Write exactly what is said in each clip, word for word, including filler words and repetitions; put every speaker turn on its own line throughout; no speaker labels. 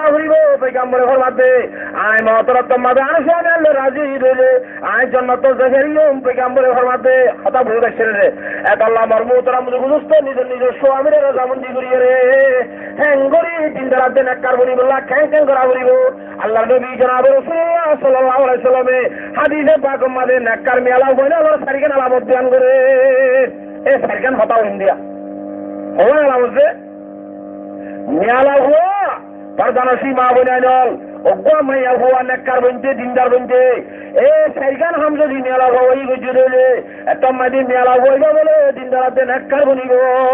হইব পয়গম্বরে ফরমাতে আয় মহতরত মাদে আরশে আল্লাহ রাজি হইলে আয় জান্নাত জাহেরিয়ম পয়গম্বরে ফরমাতে কথা বলে রাখছেন রে এত আল্লাহ মারমুতরা মুজুস্ত নিজের নিজের স্বামীর রাজামন্দি করিয়ে রে হ্যাঙ্গরি দিনদারাতে নাক্কার বলিবল্লাহ খ্যাং খ্যাং করা বলিব আল্লাহ নবী জনাব রাসূলুল্লাহ সাল্লাল্লাহু আলাইহি সাল্লামে হাদিসে পাক মাদে নাক্কার মেলা হইনা আল্লাহ সারিকান আলামত বয়ান করে এ সারিকান হতাও ইন্ডিয়া হয় আলামত মেলা হুয়া পর্দানসি মা বনাইনল ওগো মাইয়া হুয়া নাক্কার বনতে দিনদার বনতে এ সারিকান হাম যদি মেলা হই গজুরেলে এত মাদি মেলা হইবা বলে দিনদারাতে নাক্কার বনিব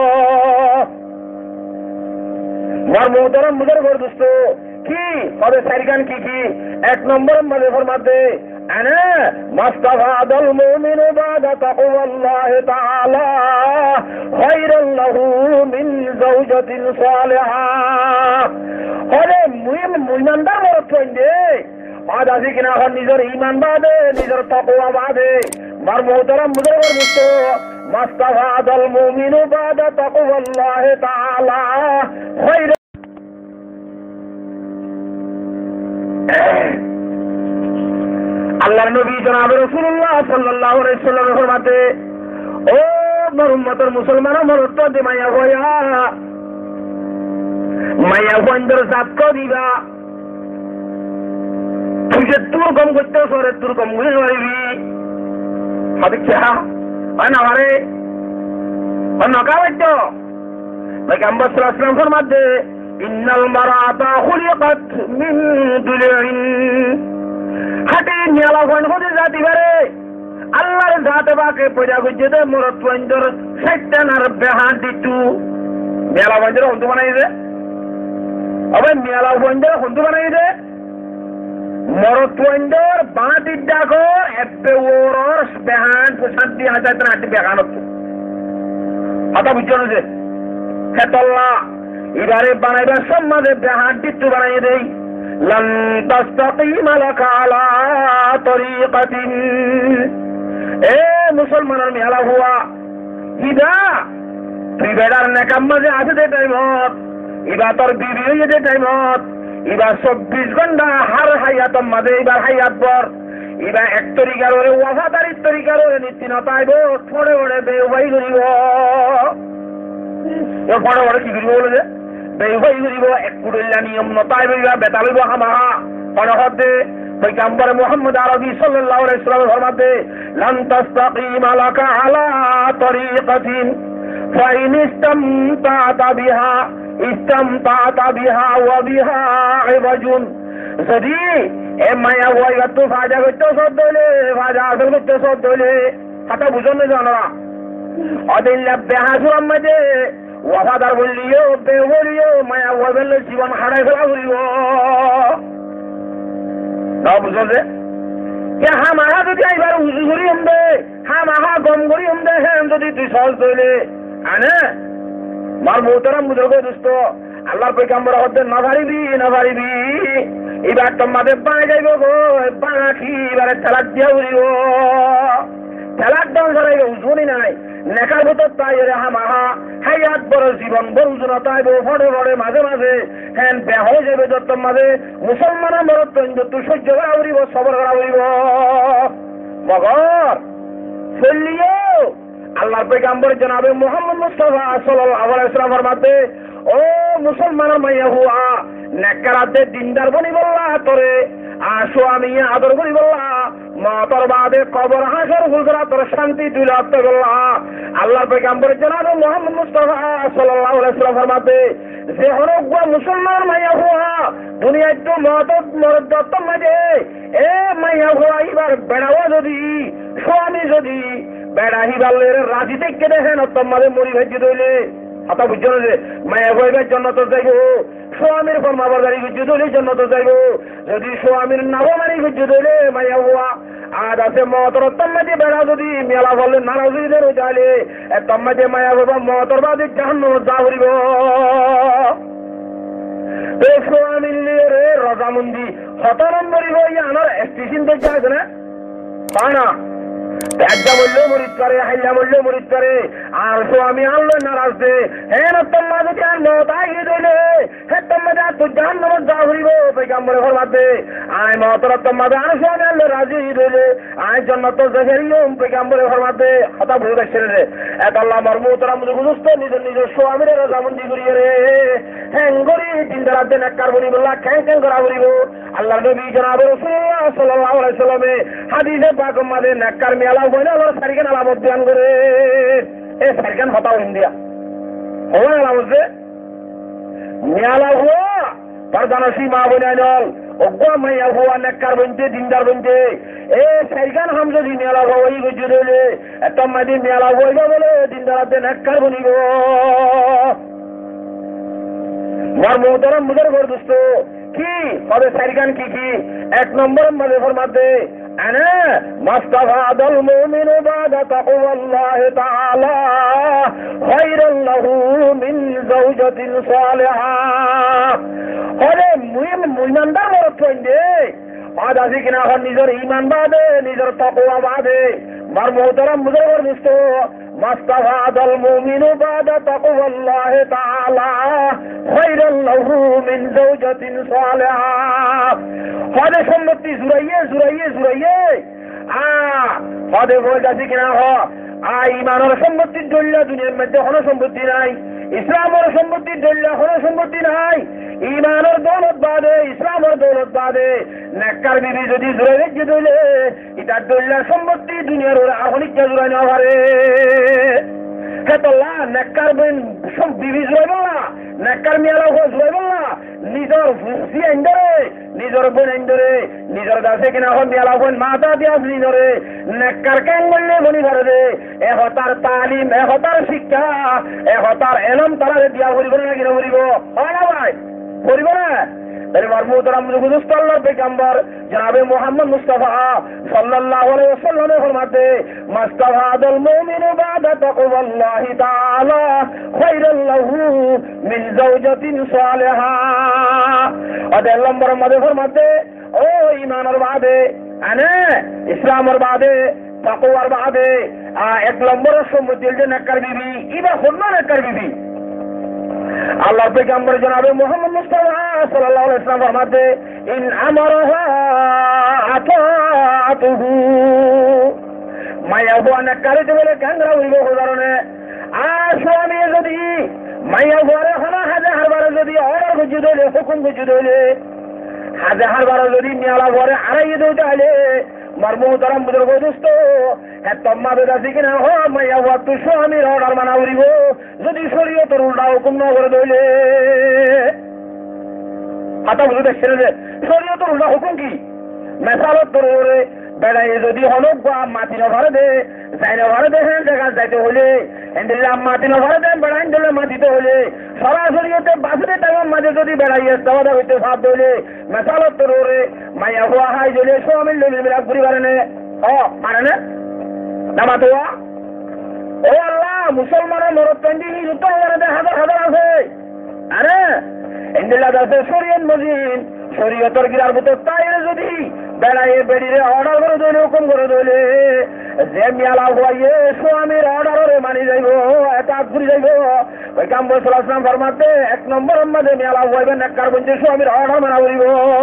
মার মোহতারাম মুজার ঘর দোস্ত কি তবে সারিকান কি কি এক নম্বর মাঝে ফরমাতে আনা মাস্তাফাদাল মুমিনু বাদা তাকওয়াল্লাহ তাআলা খায়রাল লাহু মিন যাওজাতিন সালিহা হলে মুমিন মুমিনদার মরত হইবে আজ আজি কিনা হন নিজের ঈমান বাদে নিজের তাকওয়া বাদে মার মোহতারাম মুজার ঘর দোস্ত মাস্তাফাদাল মুমিনু বাদা তাকওয়াল্লাহ তাআলা খায়র আল্লাহর নবী জনাব রাসূলুল্লাহ সাল্লাল্লাহু আলাইহি ওয়াসাল্লাম ফরমাতে ও আমার উম্মতের মুসলমান মরত দে মায়া হইয়া মায়া বন্দর সাত কো দিবা তুই যে তোর কম করতে সরে তোর কম হয়ে যাবি হবে কি হ্যাঁ না আরে অন্য কাওয়াইতো পয়গম্বর সাল্লাল্লাহু আলাইহি ওয়াসাল্লাম ফরমাতে ইন্নাল মারাতা খুলিকাত মিন দুলইন হাতে নিয়ালা কোন হতে জাতি পারে আল্লাহর জাতে বাকে পয়দা গজে দে মরত ওয়াইন্দর শয়তানার বেহা দিতু নিয়ালা ওয়াইন্দর হন্তু বানাই দে আবে নিয়ালা ওয়াইন্দর হন্তু বানাই দে মরত ওয়াইন্দর বাঁটি ডাকো এপে ওরর বেহান শান্তি হাজার হাতে বেগানত কথা বুঝছো যে হেতল্লাহ এবারে বানাইবার সম্মানে বেহান দিতু বানাই দেই لن تستقيم لك على طريقة اے مسلمان میالا ہوا ইদা তুই বেড়ার নেকাম মাঝে আছে দে টাইমত ইবা তোর বিবি হয়ে দে টাইমত ইবা চব্বিশ ঘন্টা হার হাইয়াতম মাঝে এবার হাইয়াত পর ইবা এক তরিকার ওরে ওয়াফাদারির তরিকার ওরে নীতি নতাইব থোড়ে ওরে বেউবাই করিব ও পড়ে ওরে কি করিব বলে যে বেউবাই করিব এক কুড়িল্লা নিয়ম নতাইব ইবা বেতালিব হামাহা পড়হতে পয়গম্বর মুহাম্মদ আরবি সাল্লাল্লাহু আলাইহি ওয়াসাল্লাম ফরমাতে লান তাসতাকিম লাকা আলা তরিকাতিন ফাইন ইসতামতা বিহা ইসতামতা বিহা ওয়া বিহা ইবাজুন যদি এ মায়া ওয়াইবা তো ফাজা করতে সদলে ফাজা আসল করতে সদলে কথা বুঝুন না জানা অদিল্লা বেহাসুর মধ্যে ওয়াফাদার বললিও বে বলিও মায়া ওয়াইবেল জীবন হারাই ফেলা বলিও না বুঝুন যে কে হামাহা যদি আইবার উজু করি হমদে হামাহা গম করি হমদে হ্যাঁ যদি তুই সহজ দইলে আনে মার মোহতারাম বুঝবে দোস্ত আল্লাহর পয়গম্বর হতে না পারিবি না পারিবি এবার তোমাদের পায়ে যাইব গো পাখি এবারে তালাক দিয়া উড়িব তালাক দাও ধরাইব উজুনি নাই নেকার ভিতর তাই রে হামাহা হায়াত বড় জীবন বড় উজুনা তাইব ভরে ভরে মাঝে মাঝে হ্যাঁ বেহ হয়ে যাবে যত মাঝে মুসলমানের মরত তুই সহ্য করা উড়িব সবর করা উড়িব মগর চলিও আল্লাহর পয়গম্বর জনাবে মুহাম্মদ মুস্তাফা সাল্লাল্লাহু আলাইহি ওয়াসাল্লামের মাঝে ও মুসলমানের মাইয়া হুয়া নেকারাতে দিনদার বনি বললা তোরে আসো আমি আদর করি বললা মাতর বাদে কবর হাসর হুজরা তোর শান্তি তুই লাভ করলা আল্লাহর পয়গম্বর জনাবে মুহাম্মদ মুস্তাফা সাল্লাল্লাহু আলাইহি ওয়াসাল্লামের মাঝে যে হরক মুসলমান মাইয়া হুয়া দুনিয়ায় তো মত মরদ মাঝে এ মাইয়া হুয়া এবার বেড়াও যদি স্বামী যদি বেড়া হিবালের রাজি দেখে দেখেন তোমাদের মরি ভেজি দইলে কথা বুঝছো না যে মায়া হইবার জন্য তো যাইব স্বামীর ফরমাবরদারি গুজ্জু দইলে জন্য তো যাইব যদি স্বামীর নাগমানি গুজ্জু দইলে মায়া হওয়া আজ আছে মতর তোমাদে বেড়া যদি মেলা বললে নারাজীদের যাইলে তোমাদে মায়া হইবা মতর বাদে জাহান্নাম যা হইব তো স্বামীর রে রজামন্দি হত নম্বরই হই আনার স্টেশন দেখে আছে না পায় না একটা বললেও মরিত করে, হাইলা বললেও মরিত করে, আর স্বামী আনলো নারাজ দে হ্যাঁ তোমার যদি আনলো তাই দিলে হ্যাঁ তোমার তুই জান নাম যা ঘুরিব পয়গাম্বরে ফরমাত দে আয় মতর তোমার আর স্বামী আনলো রাজি দিলে আয় জন্য তো জেরিয়ম পয়গাম্বরে ফরমাত দে হতা ভুল ছেড়ে রে এত আল্লাহ মরমু তোরা মুঝে বুঝতো নিজের নিজের স্বামীর রাজামন্দি করিয়ে রে হ্যাঁ গরি তিন রাত দিন একার বলি বললা খ্যাং খ্যাং করা ঘুরিব আল্লাহ নবী জনাব রাসূলুল্লাহ সাল্লাল্লাহু আলাইহি সাল্লামে হাদিসে পাক মাঝে নেককার মেলা বইনা আল্লাহ সারিকান আলামত বয়ান করে এ সারিকান হতাও ইন্ডিয়া হওয়া আলামত যে মেলা হুয়া পরদানসি মা বইনা নল ওগো মাইয়া হুয়া নেককার বইতে দিনদার বইতে এ সারিকান হাম যদি মেলা হই গজুরেলে এত মাদি মেলা হইবা বলে দিনদারতে নেককার বনিব মার মোহতারাম মুজার ঘর দোস্ত কি হবে সারিকান কি কি এক নম্বর মাঝে ফরমাতে আনা মাস্তাফাদাল মুমিনু বাদা তাকওয়াল্লাহ তাআলা খায়রাল লাহু মিন যাওজাতিন সালিহা হরে মুমিন মুমিনদার মরত হইবে আজ আজি কিনা হন নিজের ঈমান বাদে নিজের তাকওয়া বাদে মার মোহতারাম মুজার ঘর দোস্ত মাস্তাফাদাল মুমিনু বাদা তাকওয়াল্লাহ তাআলা খায়রাল লাহু মিন যাওজাতিন সালিহা হদে সম্পত্তি জুড়াইয়ে জুড়াইয়ে জুড়াইয়ে আ হদে বলতাছি কিনা হ আ ইমানের সম্পত্তির দলিল দুনিয়ার মধ্যে কোনো সম্পত্তি নাই ইসলামের সম্পত্তির দলিল কোনো সম্পত্তি নাই ইমানের দৌলত বাদে ইসলামের দৌলত বাদে নেককার বিবি যদি জুড়ে রেখে দিলে এটার দলিল সম্পত্তি দুনিয়ার ওরা আহনিকটা জুড়াই নেওয়া পারে হেতল্লা নেককার বিবি জুড়াই বললা নেককার মেলা জুড়াই বললা নিজের ভুসি আইন্দরে নিজের বোন আইন্দরে নিজের গাছে কিনা হন মেলা বোন মাথা দিয়া নিজরে নেককার কেন বললে বনি ঘরে দে এহতার তালিম এহতার শিক্ষা এহতার এলম তারা দিয়া করিব না কিনা করিব হয় না ভাই করিব না তাহলে মারমুতারাম মুজুদুস্ত আল্লাহ পেগম্বর জনাবে মুহাম্মদ মুস্তাফা সাল্লাল্লাহু আলাইহি ওয়াসাল্লামের ফরমাতে মাস্তাফাদাল মুমিনু বাদা তাকওয়াল্লাহি তাআলা খায়রাল লাহু মিন যাওজাতিন সালিহা আদাল নম্বর মধ্যে ফরমাতে ও ঈমানের বাদে আনে ইসলামের বাদে তাকওয়ার বাদে এক নম্বরের সম্মতি যে নেককার বিবি ইবা হন্না নেককার বিবি আল্লাহ পেগম্বর জনাবে মুহাম্মদ মুস্তাফা সাল্লাল্লাহু আলাইহি ওয়াসাল্লাম ফরমাতে ইন আমারাহা আতাতুহু মায়া হুয়া নেককার বলে কাংরা হইব কারণে আর স্বামী যদি মায়া হুয়ারে হনা হাজার হারবারে যদি অর্ডার গুজি দইলে হুকুম গুজি দইলে হাজার হারবারে যদি মেলা ঘরে আড়াই দইতে হলে মারমুতারাম বুজুর্গ দোস্ত হ্যাঁ তোমা বেদাসি কিনা হ মাইয়া হুয়া তুই স্বামীর অর্ডার মানা উড়িব যদি শরীয়তের উল্টা হুকুম না করে দইলে হাতা বুঝে দেখছেন যে শরীয়তের উল্টা হুকুম কি মেসালত তোরে বেড়াই যদি হলক বা মাটি নভারে দে যাই নভারে দে হ্যাঁ জায়গা যাইতে হলে এন্দিল্লাম মাটি নভারে দেন বেড়াইন দিলে মাটিতে হলে সরাসরি হতে বাসুতে টাইমের মাঝে যদি বেড়াইয়ে দাওয়া হইতে ভাব দইলে মেসালত তোরে মাইয়া হুয়া হাই দিলে স্বামীর লইলে মিলাপ করি পারে নে ও পারে না নামা তো ও আল্লাহ মুসলমানের মরত পেন্ডি যুদ্ধ দে হাজার হাজার আছে আরে এন্দিল্লা দাসে শরীয়ত মজিন শরীয়তের গিরার ভিতর তাইরে যদি বেড়াইয়ে বেড়িয়ে অর্ডার করে দইলে হুকুম করে দইলে যে মেলা হইয়ে স্বামীর অর্ডারে মানি যাইব এটা ঘুরি যাইব ওই কাম বসলাম ফরমাতে এক নম্বর মধ্যে মেলা হইবে নেককার বলছে স্বামীর অর্ডার মানা করিব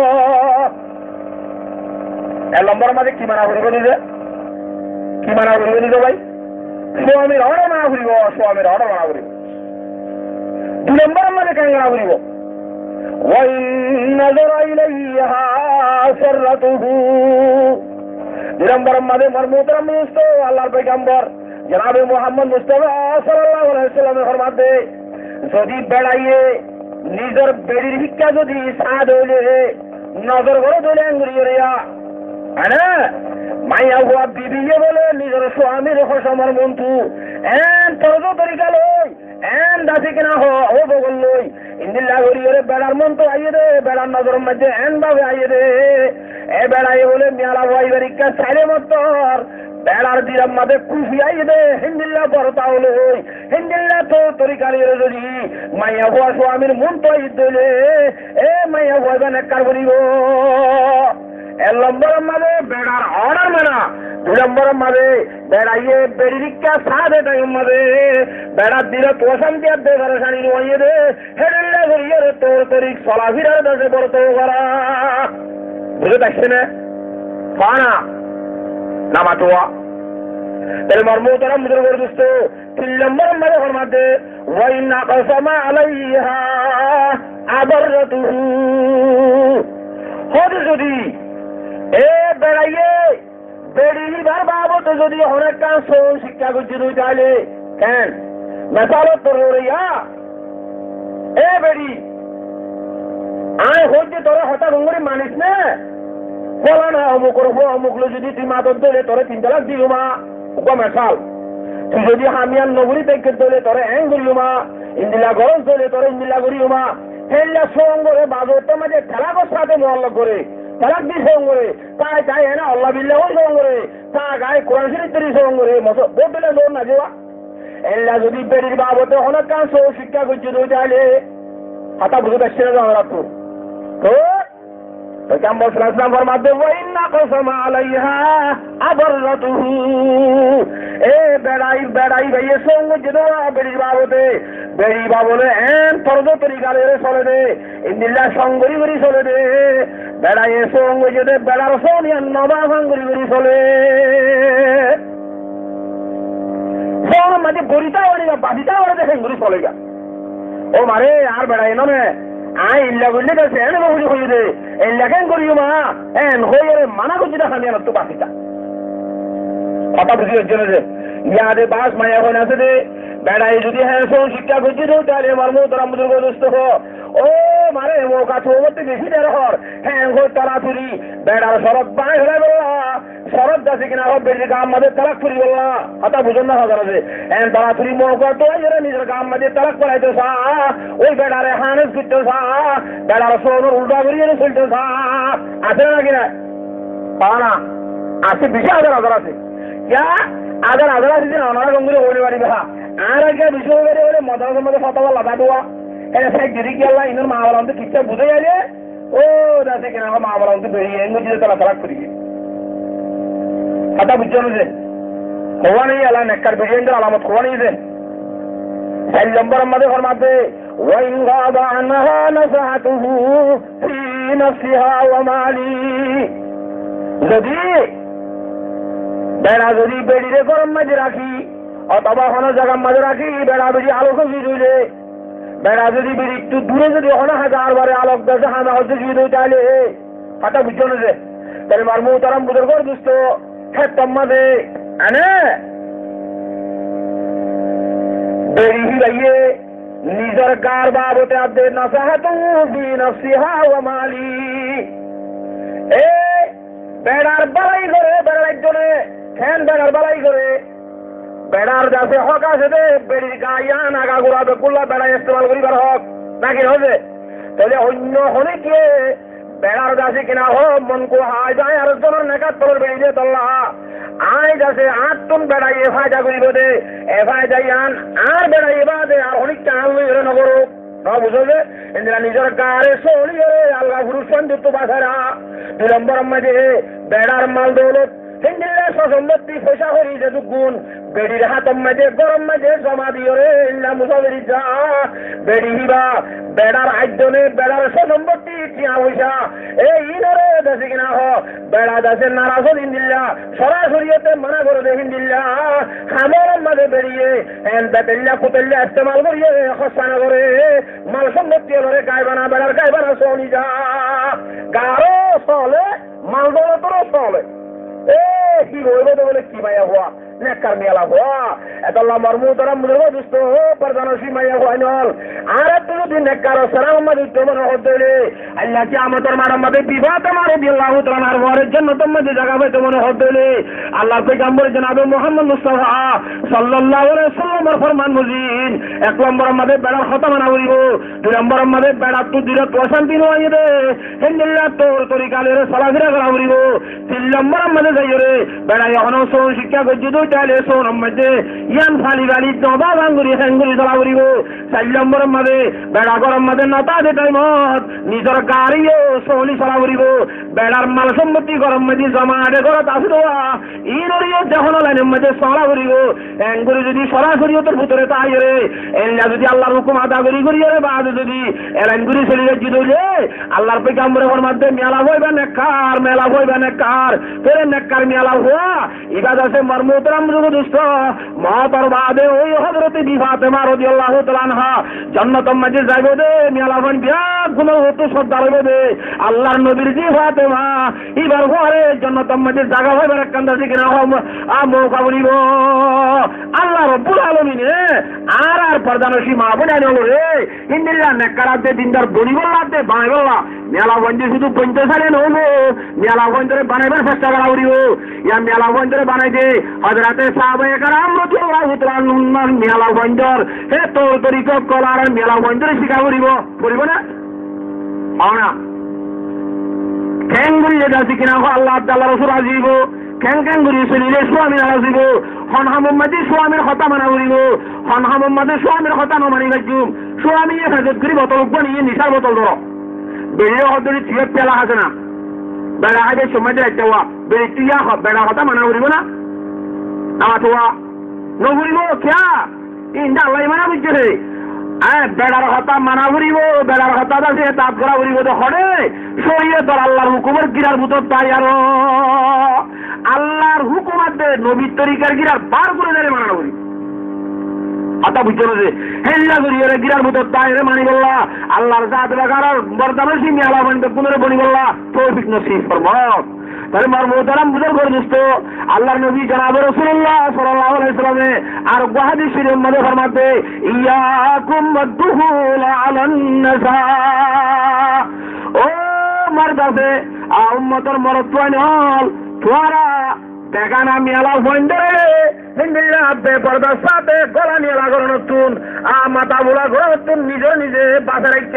এক নম্বর মধ্যে কি মানা করিব নিজে কি মানা করিব নিজে ভাই স্বামীর অর্ডার মানা করিব স্বামীর অর্ডার মানা করিব দুই নম্বর মধ্যে কেন মানা করিব وَإِنْ نَظَرَ إِلَيْهَا سَرَّتُهُ দুই নম্বর মধ্যে মারমুতারাম মুস্ত আল্লাহর পয়গম্বর জনাবে মুহাম্মদ মুস্তাফা সাল্লাল্লাহু আলাইহি ওয়াসাল্লামের ফরমাতে যদি বেড়াইয়ে নিজের বেড়ির শিক্ষা যদি সাদ হইলে নজর করে দইলে আঙ্গুরি রিয়া আরে মাইয়া হুয়া বিবিয়ে বলে নিজের স্বামীর খসমর মন্তু এন তরজ তরিকা লই এন দাসি কিনা হ ও বগল লই ইন্দিল্লা গরিয়রে বেড়ার মন তো আইয়ে দে বেড়ার নজর মধ্যে এন ভাবে আইয়ে দে এ বেড়াইয়ে বলে মেলা ভাইবার ইকা সাইলে মতর বেড়ার দিরাম মাঝে কুফি আইয়ে দে হিন্দিল্লা বরতাও লই হিন্দিল্লা তো তরিকার যদি মাইয়া হুয়া স্বামীর মন তো আইয়ে দইলে এ মাইয়া হুয়া নেককার বলিব এর নম্বর মাঝে বেড়ার অর্ডার মানা দুই নম্বর মাঝে বেড়াইয়ে বেড়িকা সাদে টাইম মাঝে বেড়ার দিলে তো শান্তি আর দে ঘরে শানি নোয়াইয়ে দে হেডেল্লা করিয়ে রে তোর তরিক চলাফিরার দেশে বলতে করা বুঝে পারছে না ফানা নামাটোয়া তাহলে মর্ম তারা মুদ্র করে দোস্ত তিন নম্বর মাঝে ঘর মাঝে ওয়াই না কসমা আলাইহা আবরতুহু হদ যদি এ বেড়াইয়ে বেড়িবার বাবদ যদি অনেক কাজ শিক্ষা করছি তুই চাইলে কেন মেসালত তোর রিয়া এ বেড়ি আয় হচ্ছে তোরা হঠাৎ করে মানিস না বলা না অমুক করবো অমুক যদি তুই মাদর দিলে তোরে তিন তালাক দিল মা ওকে মেশাল তুই যদি হামিয়ান নগরী থেকে দিলে তোরে হ্যাং করিও মা ইন্দিলা গরম চলে তোরে ইন্দিলা করিও মা হেল্লা সঙ্গরে বাজরটা মাঝে খেলাকর সাথে মহল্লা করে তালাক দিয়ে সঙ্গ করে তাই তাই হ্যাঁ আল্লাহ বিল্লাহ সঙ্গ করে তা গায়ে কোরআন শরীফ তৈরি সঙ্গ করে বোট দিলে জোর না যাওয়া এল্লা যদি বেড়ির বাবতে অনেক কাজ শিক্ষা করছে তুই চাইলে হাতা বুঝে পারছে না আমরা তো তো কেমন ইসলামের মাধ্যমে এ বেড়াই বেড়াই ভাইয়ের সঙ্গে যে বেড়ির বাবতে বেড়ি বাবলে এন তরজ তরিকালে চলে দে ইন্দিল্লা সঙ্গরি করি চলে দে বেড়াইয়ের সঙ্গে যেতে বেড়ার সঙ্গে নবা সঙ্গরি করি চলে মাঝে বড়িটা ওড়ে গা বাদিটা ওড়ে দেখেন ঘুরি চলে গা ও মারে আর বেড়াই নয় আই ইল্লা বললে গেছে এনে বহু হয়ে দে ইল্লা কেন করিও মা এন হয়ে মানা করছি না আমি আমার তো বাকিটা কথা বুঝি হচ্ছে না যে ইয়াদে বাস মায়া হয়ে আছে দে বেড়াই যদি হ্যাঁ সৌ শিক্ষা করছি তো তাহলে আমার মো তোরা মুদ্র দোস্ত হো ও মারে ও কাছে ওমতে বেশি দেড় হর হ্যাঁ হো তারা তুরি বেড়ার শরৎ বাই হলে বললা শরৎ যাচ্ছে কিনা হোক বেড়ে গাম মাঝে তালাক করি বললা হাতা বুঝুন না হাজার আছে হ্যাঁ তারা তুরি মৌকা তো নিজের গাম মাঝে তালাক করাইতো সা ওই বেড়ারে হানেস করতো সা বেড়ার সৌর উল্টা করিয়ে চলতো সা আছে না কিনা পাওয়া না আছে বেশি হাজার হাজার আছে क्या আদার আদার আছে না ওনারা গঙ্গুরে ওরে বাড়ি বেহা আর আগে বিষয় করে ওরে মদার মধ্যে ফতোয়া লাগা দেওয়া এর সাইড যদি কি আল্লাহ ইনর মা বলা তো কিচ্ছা বুঝে যাবে ও দাসে কেন মা বলা তো বেরিয়ে এঙ্গো যদি তালা তালাক করি কথা বুঝছো না যে হওয়া নেই আল্লাহ নেককার বেরিয়ে আলামত হওয়া নেই যে চার নম্বর আমাদের ফরমাতে ওয়াইন গাদা আনহা নাসাতুহু ফি নাফসিহা ওয়া মালি যদি বেড়া যদি বেড়িরে গরম মাঝে রাখি অথবা কোনো জায়গার মাঝে রাখি বেড়া বেড়ি আলোক দিলে বেড়া যদি বেড়ি একটু দূরে যদি হলো হাজার বারে আলোক দেশে হানা হচ্ছে যদি চাইলে হাতা বুঝছো না যে তাহলে মার মুখ তারাম বুঝর করে দুষ্ট হ্যাঁ তোমাদের আনে বেড়ি হিলাইয়ে নিজের গার বাবতে আদে নাসাহাতু ফি নাফসিহা ওয়া মালি এ বেড়ার বাড়াই করে বেড়ার একজনে ফ্যান বেড়ার বাড়াই করে বেড়ার যাতে হক আছে দে বেড়ির গাইয়া নাগা গোড়াবে কুল্লা বেড়া ইস্তেমাল করিবার হক নাকি হবে তাহলে অন্য হলে কে বেড়ার যাচ্ছে কিনা হোক মন কো হায় যায় আর জনের নেকাত তলের বেরিয়ে তল্লা আয় যাচ্ছে আট টন বেড়াই এ ফায়দা করিব দে এ ফায়দাই আন আর বেড়াই এবার দে আর অনেকটা আনলই ধরে নগরক না বুঝলে ইন্দিরা নিজের গাড়ে চলি আল্লাহ পুরুষ সন্তুষ্ট বাসারা দুই নম্বর মাঝে বেড়ার মাল দৌলত হিন্দিল্লা সম্পত্তি পয়সা করি যে গুণ বেড়ির হাতম মাঝে গরম মাঝে জমা দিও রে ইল্লা মুসাফিরি যা বেড়ি হিবা বেড়ার আইজনে বেড়ার সম্পত্তি টিয়া পয়সা এই ইনরে দেশে কিনা হ বেড়া দেশে নারাজ হিন্দিল্লা সরাসরিতে মানা করে দে হিন্দিল্লা হামর মাঝে বেরিয়ে এন বেতেল্লা কুতেল্লা ইস্তেমাল করিয়ে খসানা করে মাল সম্পত্তি হলে গাইবানা বেড়ার গাইবানা চলি যা গারো চলে মাল দৌলতরও চলে এ কি হইব তো বলে কি মাইয়া হওয়া নেককার মেলা হওয়া এত লম্বার মুখ তারা মুখ দুষ্ট প্রধানসী মাইয়া হওয়া নল আর একটু যদি নেককার সারাম মাঝে তোমার হতে আল্লাহ কি আমাদের মারার মাঝে বিবাহ তোমার বিল্লাহ তোমার ঘরের জন্য তোমার জায়গা পাই তোমার হতে আল্লাহ পয়গম্বর জনাবে মুহাম্মদ মুস্তাফা সাল্লাল্লাহু আলাইহি ওয়াসাল্লামের ফরমান মুজিন এক নম্বর মাঝে বেড়ার কথা মানা করিব দুই নম্বর মাঝে বেড়া তো দিলে তো শান্তি নয় দে হিন্দিল্লাহ তোর তরিকালের চলাফেরা করা করিব তিন নম্বর মাঝে যাই রে বেড়াই এখন শিক্ষা করছি তাহলে সোন মধ্যে ইয়ান ফালি গালি নবা ভাঙ্গুরি হ্যাঙ্গুরি চলা করিব চার নম্বরের মাঝে বেড়া গরম মাঝে নটা যে টাইমত নিজের গাড়িও সোহলি চলা করিব বেড়ার মাল সম্পত্তি গরম মাঝে জমা আগে ঘরত আসিল ই নড়িও যখন লাইনের মাঝে চলা করিব হ্যাঙ্গুরি যদি সরাসরি তোর ভিতরে তাই রে এলা যদি আল্লাহর হুকুম আদা করি করিয়ে রে বাদ যদি এলাইনগুরি চলিয়ে জিদলে আল্লাহর পেগাম্বরের মধ্যে মেলা হইবে নেককার মেলা হইবে নেককার তোরে নেককার মেলা হওয়া ইবাদ আছে মর্মতরাম দুষ্ট মহাতর বাদে ওই হযরতে ফাতেমা রাদিয়াল্লাহু তাআলা আনহা জান্নাতের মাঝে যাইবে দে মেলা হন বিয়া গুণ হতে শ্রদ্ধা হইবে দে আল্লাহর নবীর জি ফাতেমা এবার ঘরে জান্নাতের মাঝে জায়গা হইবে কান্দা দিকে না হম আ মৌকা বলিব আল্লাহ রব্বুল আলামিন আর আর পর্দানসী মা বোন আইলো রে ইন্দিল্লা নেককারাতে দিনদার বলিবল্লাতে বানাইবল্লা মেলা বন্ধে শুধু পঞ্চাশ সালে নলো মেলা বন্ধরে বানাইবার চেষ্টা করা উড়িব ইয়া মেলা বন্ধরে বানাই দে হযরতে সাহাবায়ে কেরাম রাদিয়াল্লাহু তাআলা আনহুম মেলা বন্ধর হে তোর তরিকা কলার মেলা বন্ধরে শিখা উড়িব পড়িব না আনা কেঙ্গুরি যেটা শিখিনা আল্লাহ আল্লাহ রাসূল আজিব কেন কেন গুরি চলিলে স্বামী নারাজিব হন হামম্মাদি স্বামীর কথা মানা উড়িব হন হামম্মাদি স্বামীর কথা নমানি গাজুম স্বামী হেজত করি বোতল বানিয়ে নিশার বোতল ধরো বেড়ে হদরি থিয়ে পেলা আছে না বেড়া হাজে সময় যাইতে হওয়া বেড়ে টিয়া বেড়া কথা মানা উড়িব না আমার তোয়া নঘুরিব খেয়া ইন্দা আল্লাহ মানা বুঝছে রে হ্যাঁ বেড়ার হতা মানা উড়িব বেড়ার হতা আছে তাপ করা উড়িব তো হরে সইয়ে তোর আল্লাহর হুকুমের গিরার ভিতর তাই আর আল্লাহর হুকুমাতে নবীর তরিকার গিরার বার করে দেয় মানা করি হতা বুঝছো না যে হেল্লা করিয়ে গিরার ভিতর তাই রে মানি বললা আল্লাহর জাত লাগার বর্দামের সিং আলা বানিতে পুনরে বনি বললা তৌফিক নসিব ফরমাত তাহলে মার মোহতারাম বুঝার করে দোস্ত আল্লাহর নবী জনাব রাসূলুল্লাহ সাল্লাল্লাহু আলাইহি ওয়াসাল্লামে আর হাদিস শরীফের মধ্যে ফরমাতে ইয়াকুম ওয়াদুহুল আলান নাসা ও মারদাসে আ উম্মতের মরত্বান হল তোরা বেগানা মেলা বন্ধরে হিন্দিরা বেপরদার সাথে গলা মেলা করে নতুন আ মাথা বোলা করে নতুন নিজে নিজে বাসা রাখতে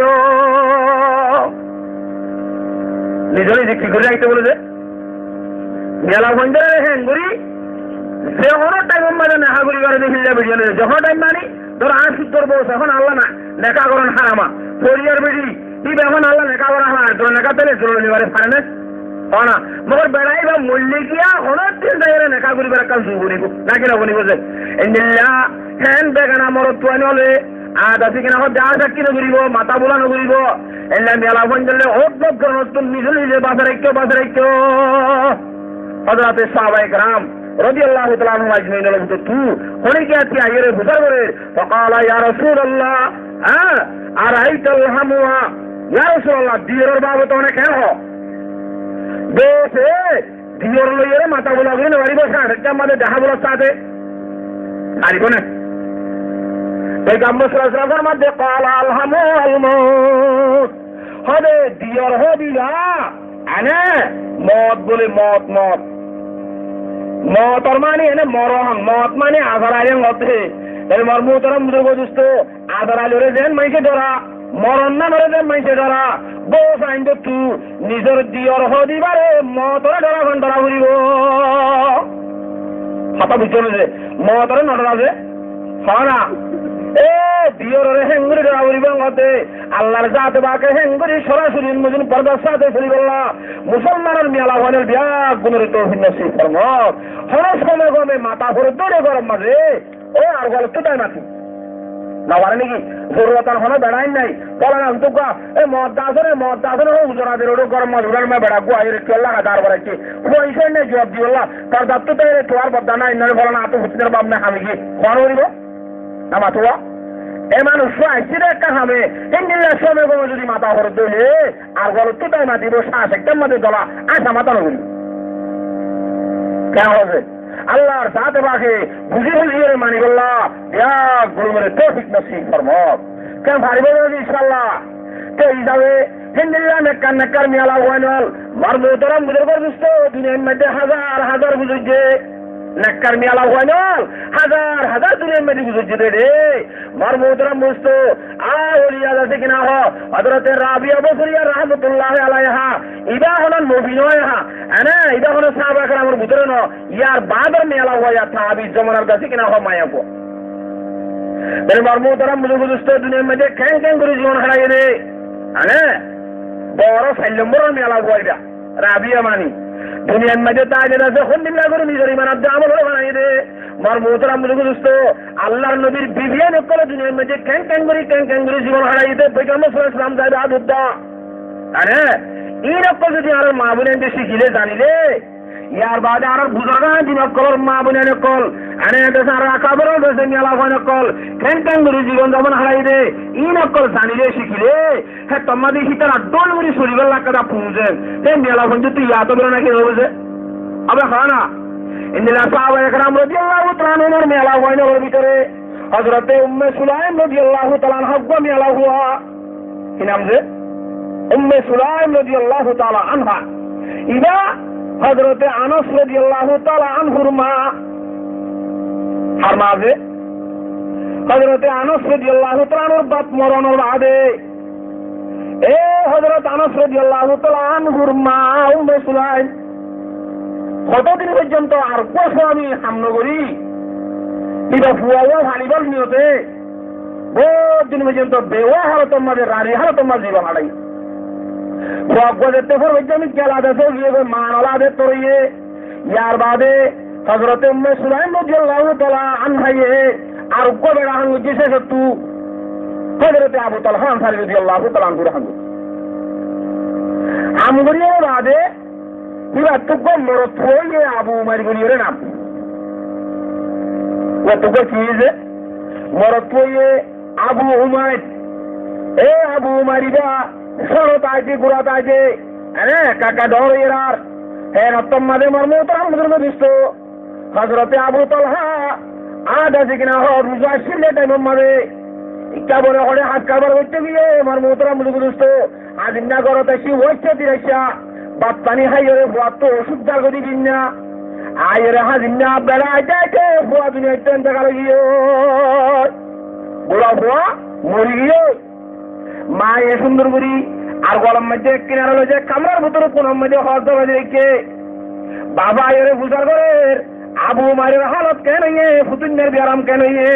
নিজে নিজে কি করে রাখতে বলে যে মেলা বন্ধরে হ্যাঙ্গুরি যে কোনো টাইম মানে নেহাগুরি করে দেখি যাবে যখন টাইম মানি ধর আর সূত্র বস এখন আল্লাহ না নেকা করেন হারামা ফরিয়ার বেড়ি ই এখন আল্লাহ নেকা করা হারা তোর নেকা তেলে চলে নিবারে পারে না মগর বেড়াই বা মল্লিকিয়া হঠাৎ দিন যাই নেকা করি বেড়া কাজ শুরু করিব নাকি না বনিব যে ইন্দিল্লা হ্যান বেগানা মরত তুয়ানি হলে আজ আছে কিনা যা চাকি নগরিব মাথা বোলা নগরিব এলা মেলা বন্ধলে হোক নতুন নিজে নিজে বাসা রাখো বাসা রাখো হযরতে সাহাবায়ে কেরাম রাদিয়াল্লাহু তাআলা আনহুম আজমাইন হলো তো তু হনে কি আতি আইরে বুঝার করে ফাকালা ইয়া রাসূলুল্লাহ আ আরাইতাল হামওয়া ইয়া রাসূলুল্লাহ দিয়ের বাবত অনেক খেল হ বেশে দিয়ের লইরে মাথা বোলা করে না বাড়ি বসা একটা আমাদের দেখা বলার সাথে আরিব না পয়গম্বর সাল্লাল্লাহু আলাইহি ওয়াসাল্লামের মধ্যে ক্বালা আল হামু আল মাউত হবে দিয়ের হবিলা আনে মত বলে মত মত মতর মানে এনে মরণ মত মানে আধার আয়ং হতে এর মর্মতরম বুঝবো দোস্ত আধার আলোরে যেন মাইকে ধরা মরণ না ধরে যেন মাইকে ধরা বস আইন তু নিজের দিয়র হদিবারে মতরে ধরা ঘন ধরা ঘুরিব হাতা বুঝছো যে মতরে নধরা যে হয় না এ দিয়রে হেঙ্গুরি ধরা ঘুরিব হতে আল্লাহর জাত বাকে হেঙ্গুরি সরাসরি মজিন পর্দার সাথে চলি বললা মুসলমানের মেলা হনের বিয়া গুণের তৌফিক নসিব ফরমাত হরস কমে কমে মাথা ভরে দৌড়ে গরম মাঝে ও আর গলত তো তাই মাথি না পারে নাকি জরুরতার হনে বেড়াই নাই বলে না তো এ মদ দাসরে মদ দাসরে হোক জনাদের ওটা গরম মাছ উড়ার মে বেড়া গুয়া এর কেলা গাদার করে কি পয়সা নেই জবাব দিবলা তার দাত্ত তো এর তোয়ার বদা না ইনারে বলে না তো হুসনের বাপ না আমি কি কোন হইব না মাতুয়া এ মানুষ আইসি রে কাহামে ইন্দিল্লা সমে গমে যদি মাথা ভরে দইলে আর গলত তো তাই মাতিব শ্বাস একটার মধ্যে দলা আশা মাথা নগরি কেন হবে আল্লাহর সাথে বাকে বুঝি বুঝিয়ে মানি বললা ইয়া গুরুমের তৌফিক নসিব ফরমাত কেন ভারিব ইনশাআল্লাহ তো হিসাবে হিন্দিল্লা নেককার নেককার মিয়ালা ওয়ানল মার মোহতারাম বুঝার পর দুষ্ট দুনিয়ার মধ্যে হাজার হাজার বুঝুছে নাক্কার মেলা হয় না হাজার হাজার দুনিয়ার মধ্যে বুঝছে রে মরমুদরাম বুঝতো আলিয়াদ আছে কিনা হ হযরতে রাবিয়া বসরিয়া রাহমাতুল্লাহ আলাইহা ইবা হলেন নবী নয় হা না ইবা হলেন সাহাবা کرامর ভিতরে ন ইয়ার বাদর মেলা হয় তাহাবী জমানার কাছে কিনা হ মায়াকো তাহলে মরমুদরাম বুঝতো দুনিয়ার মধ্যে কেন কেন করে জীবন হারাই রে আনে বড় সাইলম্বর মেলা হইবা রাবিয়া মানি দুনিয়ার মধ্যে তাদের আছে হন্দিল্লা করে নিজের ইমান আব্দে আমল বানাই দে মার মোহতারাম বুঝতো আল্লাহর নবীর বিবিয়া নকল দুনিয়ার মধ্যে ক্যাং ক্যাং করে ক্যাং ক্যাং করে জীবন হারাই দে পয়গম্বর সাল্লাল্লাহু আলাইহি ওয়াসাল্লাম যাবে আদুদ্দা আরে এই নকল যদি আর মা বোনের শিখিলে জানিলে ইয়ার বাদে আর বুঝানা দিন নকল মা বোনের নকল আরে দেশ আর আকাবর দেশে মেলা হয় নকল ক্যাং ক্যাং করে জীবন যেমন হারাই দে এই নকল জানিলে শিখিলে হ্যাঁ তোমাদের হিতার আড্ডল করে শরীরের লাগাটা পুঁজেন এই মেলা কিন্তু তুই ইয়াদ বেরো নাকি হয়েছে আবে হয় না ইন্দিলা সাহাবা একরাম রাদিয়াল্লাহু তাআলা আনহুর মেলা হয় না ওর ভিতরে হযরতে উম্মে সুলাইম রাদিয়াল্লাহু তাআলা আনহা মেলা হুয়া কি নাম যে উম্মে সুলাইম রাদিয়াল্লাহু তাআলা আনহা ইবা হযরতে আনাস রাদিয়াল্লাহু তাআলা আনহুর মা আর মাঝে হযরতে আনাস রাদিয়াল্লাহু তাআলা আনহুর বাপ মরণের বাদে এ হযরত আনাস রাদিয়াল্লাহু তাআলা আনহুর মা উম্মে সুলাইম কতদিন পর্যন্ত আর কোথাও আমি সামনে করি এটা ফুয়াও হারিবার নিয়তে বহুত দিন পর্যন্ত বেওয়া হালত মাঝে রানি হালত মাঝে জীবন হারাই আমি গেলা দেশে গিয়ে মান আলাদে তরিয়ে ইয়ার বাদে হযরতে উম্মে সুলাইম রাদিয়াল্লাহু তাআলা আনহায়ে আর কবে রাহান গেছে সত্তু হযরতে আবু তালহা আনসারী রাদিয়াল্লাহু তাআলা আনহু রাহান আমগরিয়ে বাদে পুরা তুকো মরত হয়ে আবু উমার গনিরে নাম ও তুকো কি যে মরত হয়ে আবু উমার এ আবু উমারিদা সরত আইতে গুরাত আইতে আরে কাকা দরেরার হে রতম মাদে মরমুতরাম বুজুর্গ দিsto হযরতে আবু তালহা আদা জিগনা হ রুজা শিলে টাইম মাদে ইকা বলে হড়ে হাত কাবার হইতে গিয়ে মরমুতরাম বুজুর্গ দিsto আজিনা গরতে সি হইছে দিরাইছা বাচ্চানি হাইরে বুয়া তো ওষুধ দাগদি দিন না আইরে হাজিন না বেড়া আইতে বুয়া দুনিয়া টেন টাকা লাগিও বুড়া বুয়া মরি গিয়ে মা এ সুন্দর করি আর গরম মধ্যে কিনারা লইছে কামরার ভিতরে কোন মধ্যে হজ বাজে রেখে বাবা আইরে বুঝার করে আবু মারের হালত কেন ইয়ে ফুতুনের বিয়ারাম কেন ইয়ে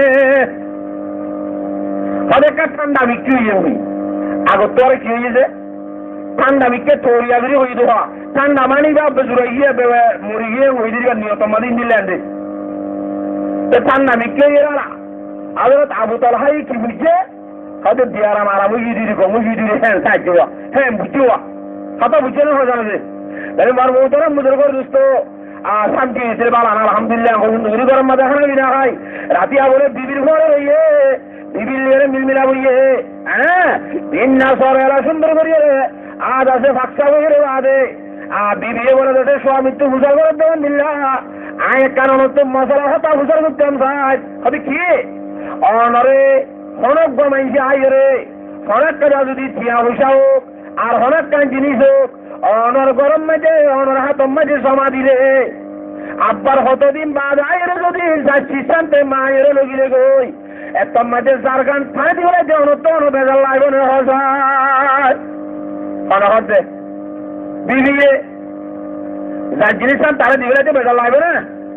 অনেক ঠান্ডা বিক্রি হয়ে হই আগত তোর কি হয়েছে ঠান্ডা বিকে তোরিয়া গরি হই দোয়া ঠান্ডা মানি বা বেজুরা ইয়ে বেবে মরি গিয়ে হই দিগা নিয়ত মাদিন দিলেন তো ঠান্ডা বিকে এরা হযরত আবু তালহা কি বুঝে হযরত দিয়ারাম আরাম হই দিদি কম হই দিদি হ্যাঁ সাইজওয়া হ্যাঁ বুঝিওয়া কথা বুঝে না হয়ে যাবে তাহলে মার মোতরা মুজর করে দোস্ত আ শান্তি দিতে বালা আলহামদুলিল্লাহ হুজুরি গরম মাথা খানা বিনা হয় রাতি আবরে বিবির ঘরে রইয়ে বিবির লিয়ে মিলমিলা বইয়ে হ্যাঁ দিন না সরেলা সুন্দর করিয়ে আজ আছে ফাঁকসা বইরে বাদে আ বিবিয়ে বলে দেশে স্বামী তো বুঝা করে দেবেন মিল্লা আয় কারণ তো মশলা হতা বুঝার করতাম সাই হবে কি অনরে হনক গমাইছে আইরে হনক কাজা যদি থিয়া বসা হোক আর হনক কান জিনিস হোক অনর গরম মাঝে অনর হাত মাঝে সমা দিলে আব্বার হতদিন বাদ আইরে যদি যাচ্ছি শান্তে মায়ের লগিলে গই এত মাঝে চার গান ফাঁড়ি দিলে যে অনত অন বেজাল লাগবে না হসায় অনহত দে বিবিয়ে যার জিনিস তারা দিবে যে বেজাল লাগবে না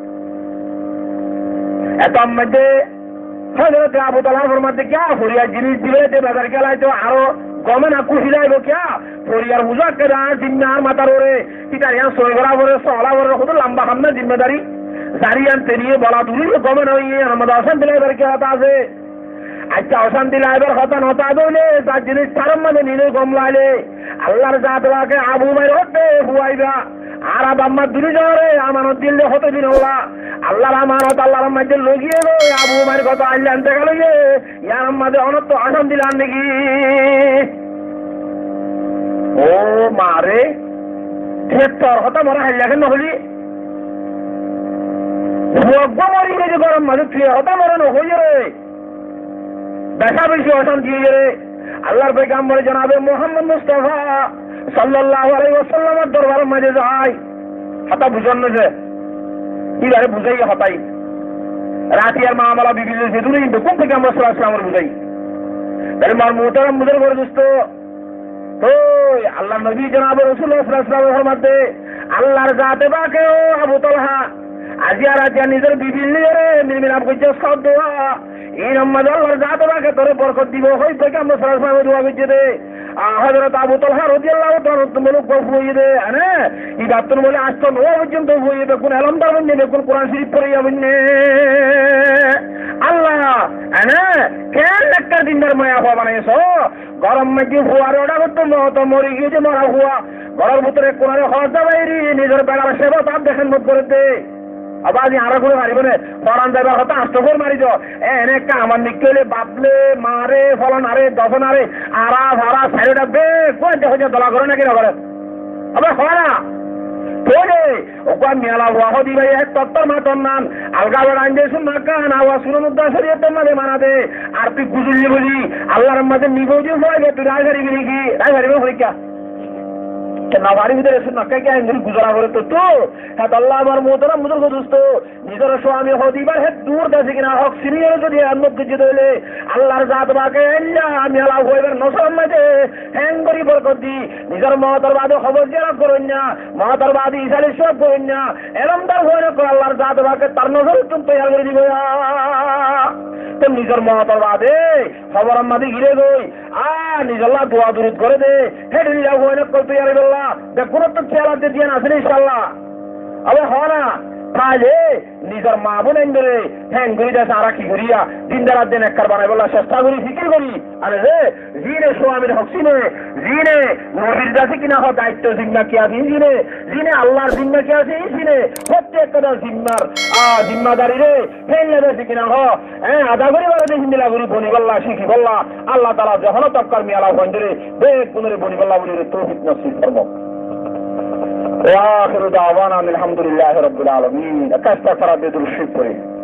এত মধ্যে হযরত আবু তালহার মধ্যে কি ফরিয়া জিনিস দিবে যে বাজার গেলাই তো আরো গমে না খুশি লাগবে কি ফরিয়ার বুঝা কেদা জিম্মার মাথার ওরে ইটারিয়ান সরগরা ওরে সলা ওরে কত লম্বা হামনা জিম্মেদারি জারিয়ান তেরিয়ে বলা দূরি গমে না ইয়ে আমাদের অশান্তি লাগবে কি হতা আছে আচ্ছা অশান্তি লাগবে হতা নতা দইলে যার জিনিস তার মধ্যে নিলে গম লাইলে আল্লাহর জাতকে আবু মাইর হতে হুয়াইবা আর আব্বা দূরে যাওয়ারে আমানত দিলে হতে দিন ওলা আল্লাহর আমানত আল্লাহর মধ্যে লগিয়ে গো আবু মাইর কথা আল্লাহ আনতে গেল ইয়ার মধ্যে অনত অশান্তি লান নাকি ও মারে তোর হতা মরা হাইলা কেন হলি মরি গেছে গরম মাঝে তুই হতা মরে নহই রে দেখা বেশি অশান্তি হয়ে রে আল্লাহর পয়গম্বর জনাবে মুহাম্মদ মুস্তাফা সাল্লাল্লাহু আলাইহি ওয়াসাল্লামের দরবারের মাঝে যায় হতা বুঝন না যে ইবারে বুঝাই হতাই রাতি আর মা আমলা বিবি যে দূরে কিন্তু কোন থেকে আমরা সাল্লাল্লাহু আলাইহি ওয়াসাল্লাম বুঝাই তাহলে মার মোহতারাম মুদের করে দোস্ত তো আল্লাহ নবী জনাব রাসূলুল্লাহ সাল্লাল্লাহু আলাইহি ওয়াসাল্লামের মধ্যে আল্লাহর জাতে পাকে ও আবু তালহা আজিয়া রাজিয়া নিজের বিবি নিয়ে মিলমিলাপ করছে সব দোয়া এই নম্বর আল্লাহর জাতে পাকে তোরে বরকত দিব হই থেকে আমরা সাল্লাল্লাহু আলাইহি ওয়াসাল্লাম দোয়া করছে রে হযরত আবু তালহা রাদিয়াল্লাহু তাআলা তোমার গল্প হইয়ে দে আরে এই বাতন বলে আসতো নো পর্যন্ত হইয়ে দে কোন আলমদার বন্নে কোন কোরআন শরীফ পড়ে যাবেন আল্লাহ আরে কেন একটা দিনের মায়া হওয়া বানাইছো গরম মাঝে হুয়ার ওটা করতো মত মরি গিয়েছে মরা হুয়া ঘরের ভিতরে কোনারে হওয়া যাবাইরি নিজের বেড়ার সেবা তাপ দেখেন মত করে দে আবার আজি আরো করে মারিব না ফরান যাবার হতো আষ্টফোর মারি তো এনে একটা আমার নিকলে বাপলে মারে ফলন আরে দফন আরে আরা ভাড়া সাইডটা বে কোন দেখো যে দলা করে নাকি না করে আবার হয় না তোরে ওকা মেলা ওয়াহ দিবাই এক তত্তর মাতর নাম আলগা বেড়া আনবে শুন না কান আওয়া শুনুন উদ্দাসরিয়ে তোর মাঝে মানা দে আর তুই গুজুলি বুঝি আল্লাহর মাঝে নিবো যে হয়ে তুই রায় হারিবি নাকি রায় হারিবে পরীক্ষা না বাড়ি ভিতরে এসে নাকা কে আইন গুজরা করে তো তো হ্যাঁ আল্লাহ আমার মোহতারাম মুজুর্গ দোস্ত নিজের স্বামী হদিবার হে দূর দেশে কিনা হক সিনিয়র যদি আন্নত কিছু দইলে আল্লাহর জাত বাকে আল্লাহ আমি আল্লাহ হইবার নসর মাঝে হ্যাং করি বরকত দি নিজের মহতার বাদে খবর জেরাব করেন না মহতার বাদে ইসালি সব করেন না এরমদার হয়ে করে আল্লাহর জাত বাকে তার নজর তুমি তৈরি করে দিব তো নিজের মহতার বাদে খবর আমাদের ঘিরে গই আ নিজল্লাহ দোয়া দুরুদ করে দে হেঁটে নিলা হয়ে না করতে যাবে বললা দেখ কোনো তো চেয়ালাতে দিয়ে না আসলে ইনশাল্লাহ আবার হয় না তাহলে নিজের মা বোন এনে হ্যাং করি দেয় সারা কি করিয়া দিন দারাত দিন একবার বানাই বললা চেষ্টা করি ফিকির করি আরে রে জিনে সোয়ামীর হকসিনে জিনে নবীর কাছে কিনা হয় দায়িত্ব জিম্মা কি আছে জিনে জিনে আল্লাহর জিম্মা কি আছে এই জিনে প্রত্যেক কথা জিম্মার আহ জিম্মাদারি রে ফেল নেবে কিনা হ হ্যাঁ আধা করি বলে দেখি মিলা করি বনি বললা শিখি বললা আল্লাহ তালা যখন তৎকার মিয়ালা বন্ধরে বেগ পুনরে বনি বললা বলি রে তৌফিক নসিব করবো وآخر دعوانا الحمد لله رب العالمين أكثر فرد الشكر